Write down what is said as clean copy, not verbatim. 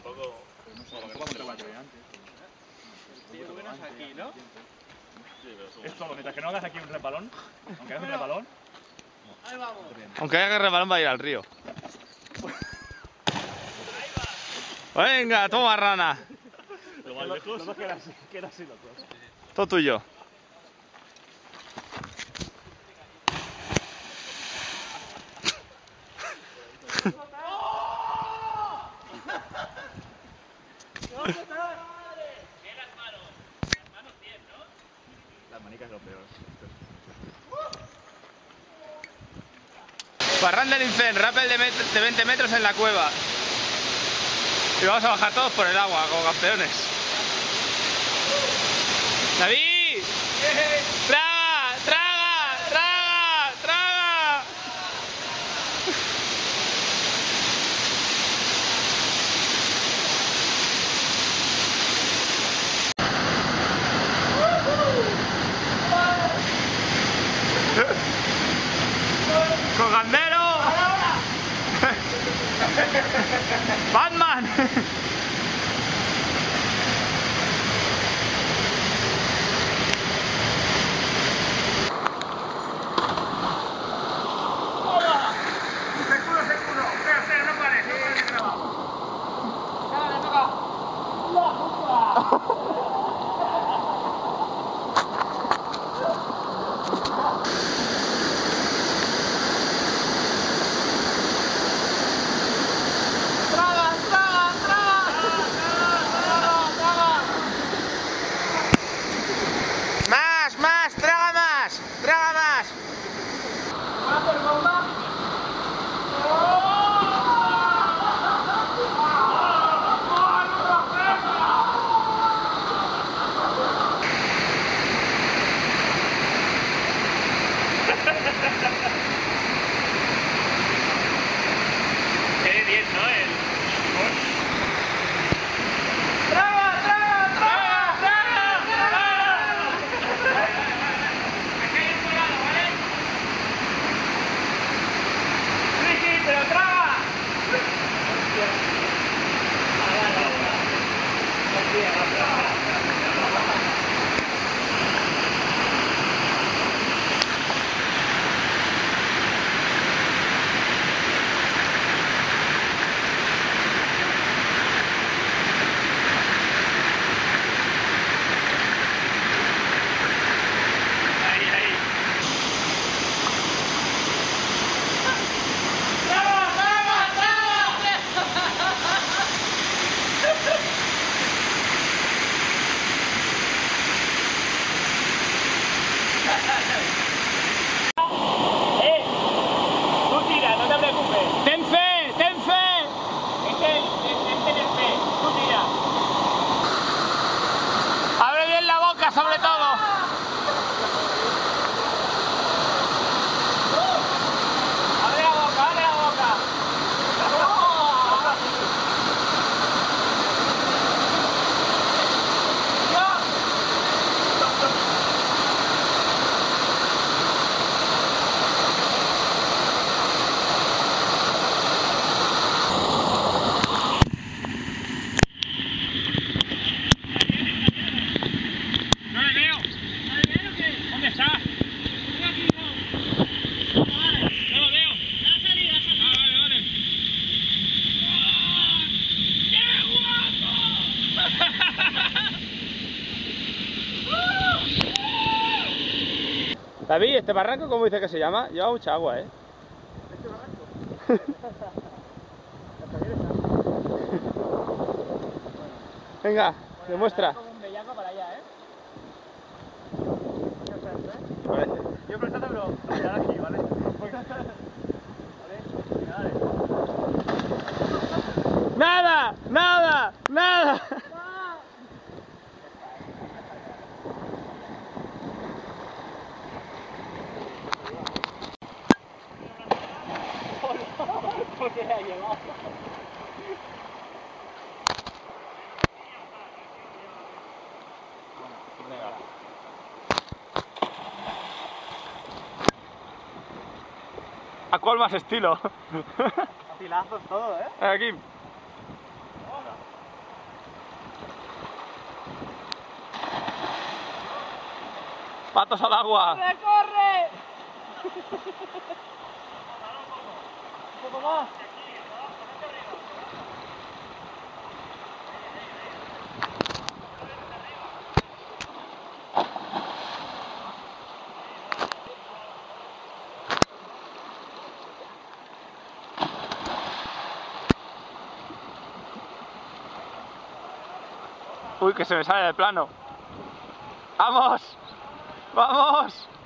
tampoco... Aquí, ¿no? Es todo, mientras que no hagas aquí un resbalón, aunque hagas un resbalón... Ahí vamos. Aunque haga resbalón va a ir al río. Venga, toma rana. Lo más lejos... No que era así los dos. Todo tuyo. Las manicas es lo peor. Parrán del Incén, rappel de 20 metros en la cueva. Y vamos a bajar todos por el agua, como campeones. ¡David! ¡Traga! ¡Traga! ¡Traga! ¡Traga! ¡Cogandero! ¡Batman! ¡Más! ¡Más! ¡Traga más! ¡Traga más! Qué bien, ¿no? Tú tira, no te preocupes. ¡Ten fe! ¡Ten fe! Tienes fe, tú tira. ¡Abre bien la boca, sobre todo! Abre la boca, abre la boca. ¡No le veo! ¿Dónde está? ¡No lo veo! ¡Ha salido! ¡Ah, vale, vale! David, ¿este barranco cómo dice que se llama? Lleva mucha agua, ¿eh? ¿Este barranco? Venga, demuestra. Como un bellaco para allá, ¿eh? Yo pensando, pero mirar aquí, ¿vale? ¿Vale? ¡Nada! ¡Nada! ¡Nada! ¿Por qué ha llevado? ¿A cuál más estilo? Pilazos todo, ¿eh? Aquí. ¡Patos al agua! ¡Corre, corre! Un poco más. Uy, que se me sale del plano. ¡Vamos! ¡Vamos!